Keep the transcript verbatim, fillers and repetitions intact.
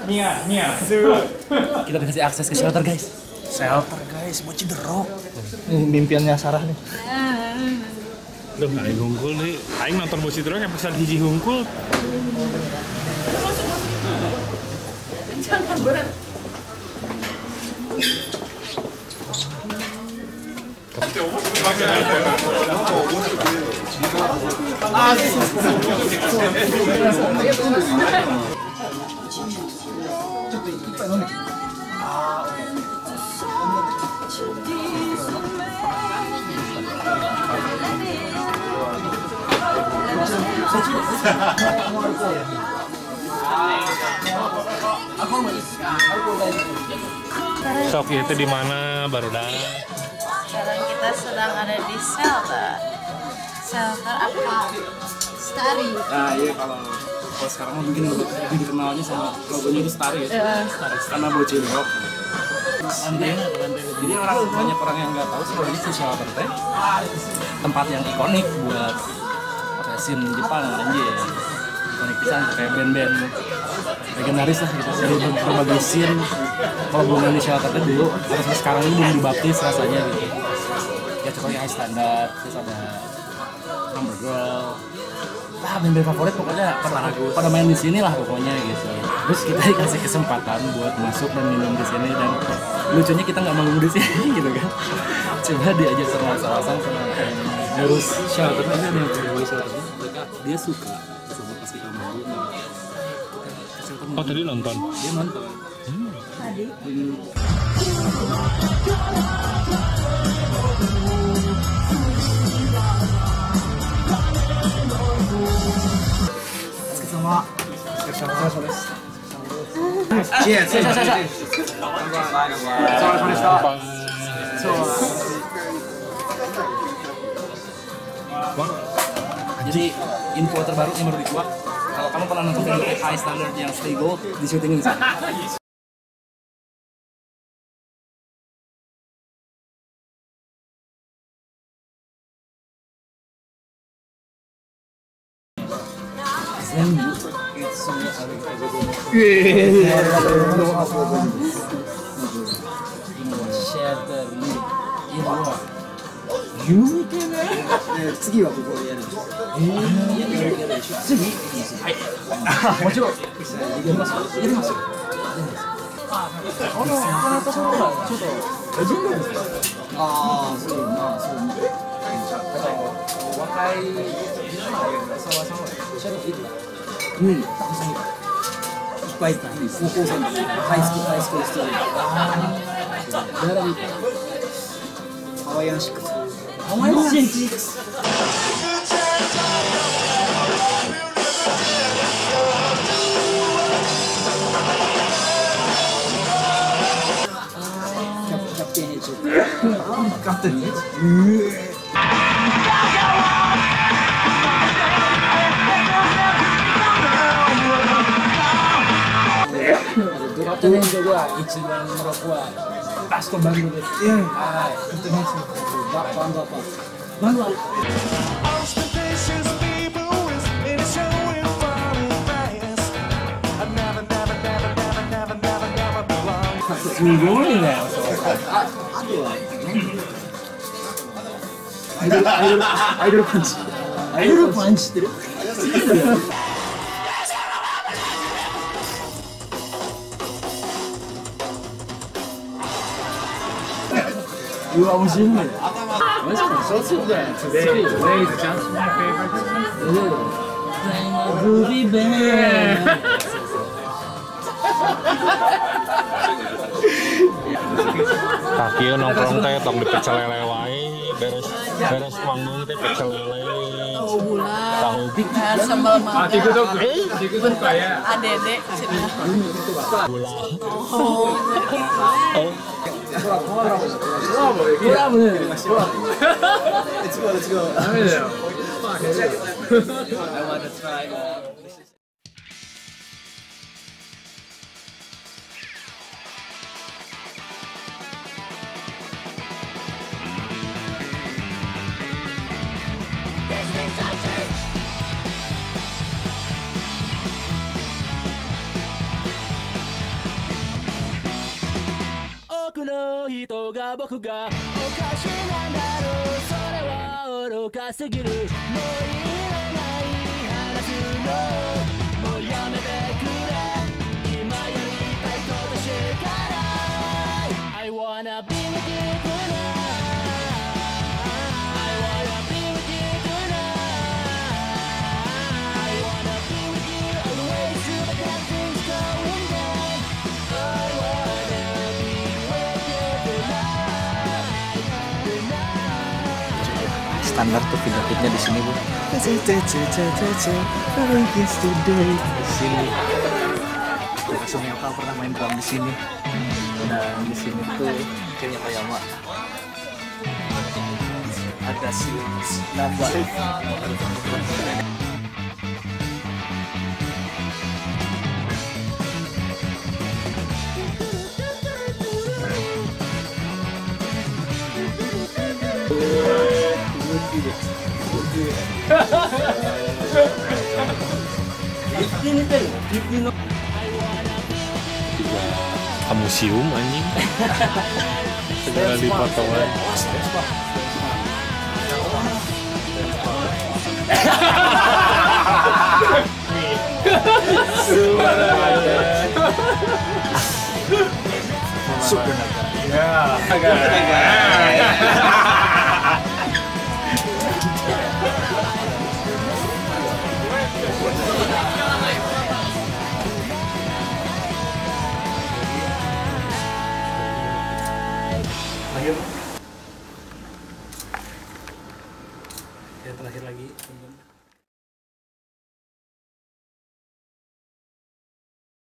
Nia, Nia. Kita dikasih akses ke shelter guys. Shelter guys, buat Cidero. Ini mimpiannya Sarah nih. Duh, aing hungkul nih. Aing nonton Buat Cidero yang pesan hiji hungkul. Jangan berat. Sok itu di mana baru dah? Sekarang kita sedang ada di shelter. Shelter apa? Starry. Nah iya kalau kalau sekarang mungkin lebih dikenalnya sama logonya itu Starry ya. Uh, Karena Buat Cidero. Lantainya ada lantai. Jadi orang banyak orang yang nggak tahu sebenarnya si shelter teh tempat yang ikonik buat scene Jepang anjir. Ikonik pisan kayak band-band legendaris lah gitu. Jadi berbagai scene kalau belum di shelter teh dulu terus sekarang ini belum dibaptis rasanya gitu. Ya contohnya High Standard, terus ada Number Girl. Lah band-band favorit pokoknya pada, pada main di sini lah pokoknya gitu. Terus kita dikasih kesempatan buat masuk dan minum di sini dan lucunya kita nggak mau di sini gitu kan. Coba diajak sama salah-salah sama ngurus shelter aja ada yang ngurus shelter. Mereka dia suka sama pas kita mau. Oh tadi nonton? Dia nonton. Hmm. tadi. Sama. Sama sama. Cheers. Jadi info terbaru yang baru dikeluar. Kalau kamu pernah nonton film High Standard yang Stay Gold di syutingin di sana.次はここでやるんです。次？はい。もちろん。やりますよ。やりますよ。あのこのところはちょっとレジェンドですか。ああ、そうまあそうね。若い沢さんはシャドウいるか。うん。たくさんいる。いっぱいいた。高校生のハイスクールハイスクールストーリー。ああ。誰だみたいな。ハワイアンシックス。ハワイアンシックス。キャプテンヘッジ。キャプテンヘッジ。ドラトレンドが一番の僕はラストバンドです。はい。キャプテンヘッジのバンドアッパー。バンドアッパー。すごいね。あ、あとはアイドルアイドルアイドルパンチ。アイドルパンチ知ってる？うわ面白い。What's the social dance today? Today is just my favorite. Ruby Band. Kaki nongkrong teh tong di pecel lele wae beres beres manggung teh pecel lele Tahu bulat. tahu Nah, sambal mangga. Hatiku tuh, hatiku tuh kayak Adede sini. gula. Oh. Let's go, let's go. I wanna try. 人が僕がおかしなんだろうそれは愚かすぎるもういらない話すのもうやめてくれ今やりたいことしかない I wanna be with you tonight I wanna be with you tonight I wanna be with you always through the bad things going down I wanna be with you tonight tonight Standar tuh video klipnya di sini bu. Di sini. Langsung Yoka pernah main drum di sini. Dan di sini tuh kayaknya Koyama. Ada si Namba. Ke museum anjing. Segala dipotongan. Ya terakhir lagi teman-teman.